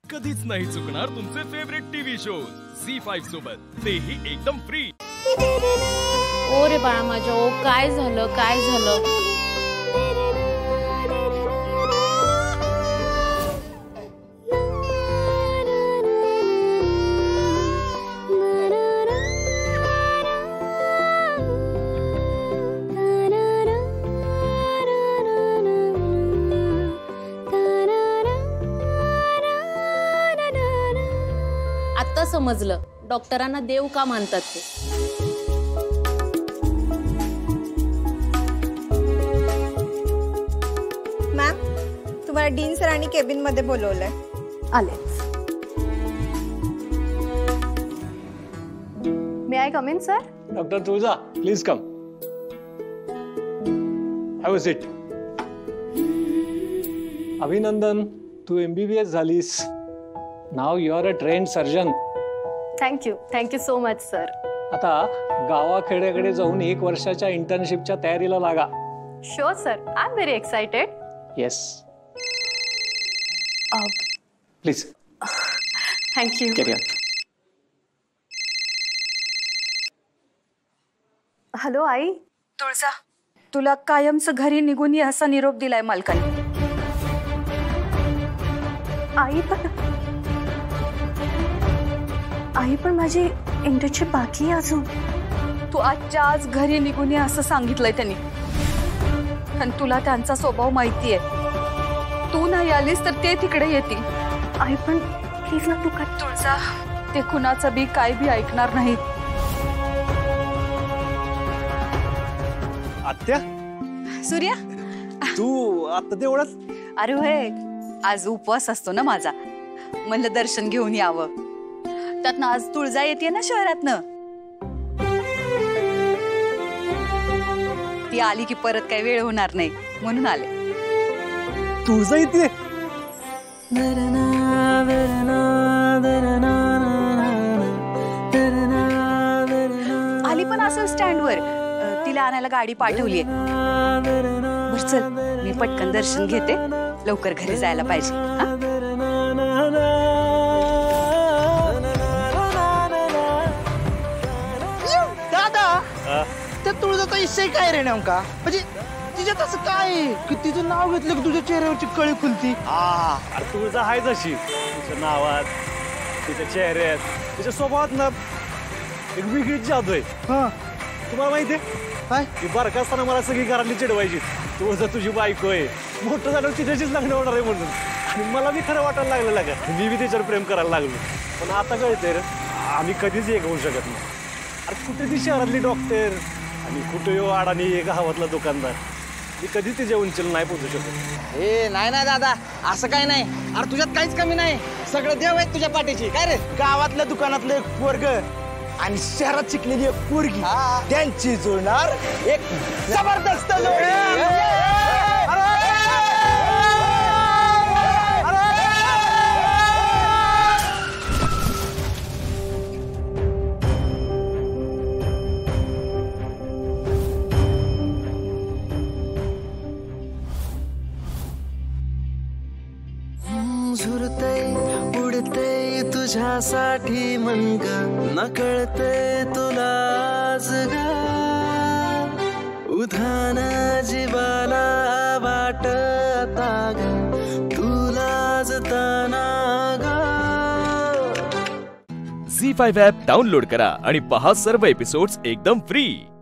कधीच नाही चुकणार तुमचे फेवरेट टीव्ही शोज झी5 सोबत, तेही एकदम फ्री। ओ रे बाळा माझ्या, ओ काय झालं काय झालं? आता समजलं डॉक्टरांना देव का मानतात ते। मॅम, तुम्हाला डीन सरांनी केबिन मध्ये बोलवलंय। आले। May I come in sir? Doctor Tulja, please come. Have a seat. अभिनंदन, तू MBBS झालीस। Now you are a trained surgeon. Thank you so much sir. आता गावाखेड्याकडे जाऊन 1 वर्षाच्या इंटर्नशिपच्या तयारीला लागा। Sure sir, I am very excited. Yes please. Thank you. Carry on. Hello आई। तुळजा, तुला कायमच घरी निघून ये असा निरोप दिलाय मालकाने। आई पण माझी इंटर्नशिप बाकी आहे अजून। तू आजच्या आज घरी निघून ये असं सांगितलंय त्यांनी। आणि तुला त्यांचा स्वभाव माहितीये, तू नाही आलीस तर ते तिकडे येतील। आई पण प्लीज ना, तू काय? तुळजा, ते कुणाचं बी काय बी ऐकणार नाही। आत्या, सूर्या, तू आता तेवढाच? अरे होय, आज उपवास असतो ना माझा, म्हणलं दर्शन घेऊन यावं। त्यातनं आज तुळजा येते ना शहरातनं, ती आली की परत काही वेळ होणार नाही म्हणून आले। तुळजा येते? आली पण असेल स्टँडवर, तिला आणायला गाडी पाठवलीये। बरं चल, मी पटकन दर्शन घेते, लवकर घरी जायला पाहिजे। हा? त्या तुळजाचा विषय काय रे नेमका? म्हणजे तिच्यात असं काय की तिचं नाव घेतलं की तुझ्या चेहऱ्यावरची कळी खुलती? अरे तुळजा आहे जशी, तिच्या नावात, तिच्या चेहऱ्यात, तिच्या स्वभावात ना एक वेगळीच जादू आहे। तुम्हाला माहितीये काय? ती बारका असताना मला सगळी घरातली चिडवायची, तुळजा तुझी बायको आहे, मोठं झाल्यावर तिच्याशीच लग्न होणार आहे म्हणून। आणि मला बी खरं वाटायला लागलं लागा, मी बी तिच्यावर प्रेम करायला लागलो। पण आता कळतंय रे, आम्ही कधीच एक होऊ शकत नाही। अरे कुठे ती शहरातली डॉक्टर आणि कुठे यो अडाणी गावातला दुकानदार, मी कधीच तिच्या उंचीला नाही पोहोचू शकत। ए नाही नाही दादा, असं काय नाही। अरे तुझ्यात काहीच कमी नाही, सगळं देव आहेत तुझ्या पाठीची। काय रे, गावातल्या दुकानातलं एक पोरग आणि शहरात शिकलेली एक पोरगी, त्यांची जुळणार एक जबरदस्त जोडी। झुरते उडते तुझ्यासाठी मन ग, नकळते तुला आज ग, उधाण जीवाला वाटता ग, तुला जताना ग। झी5 ॲप डाउनलोड करा आणि पहा सर्व एपिसोड्स एकदम फ्री।